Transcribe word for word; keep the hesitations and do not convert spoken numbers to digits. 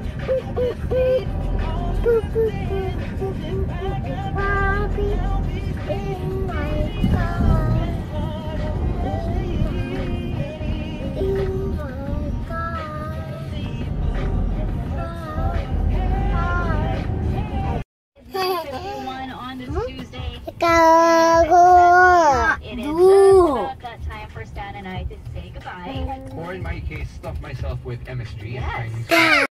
Bobby in my car. In my car. fifty-one on this Tuesday. Chicago. It is just about that time for Stan and I to say goodbye. Or in my case, stuff myself with M S G and Yes. Chinese.